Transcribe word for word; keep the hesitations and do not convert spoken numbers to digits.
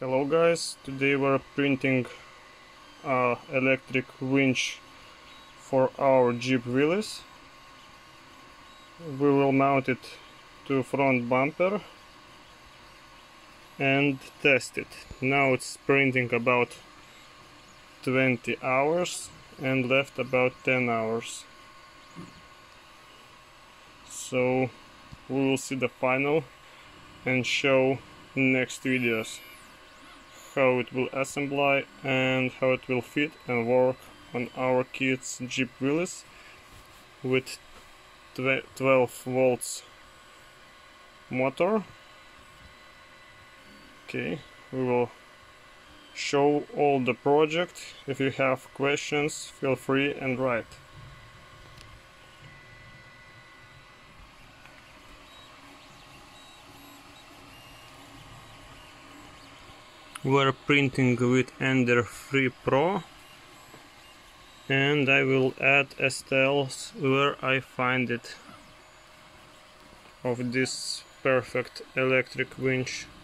Hello guys, today we're printing a electric winch for our Jeep Willys. We will mount it to front bumper and test it. Now it's printing about twenty hours and left about ten hours. So we will see the final and show next videos how it will assemble and how it will fit and work on our kid's Jeep Willys with twelve volts motor. Okay, we will show all the project. If you have questions, feel free and write. We're printing with Ender three Pro, and I will add styles where I find it of this perfect electric winch.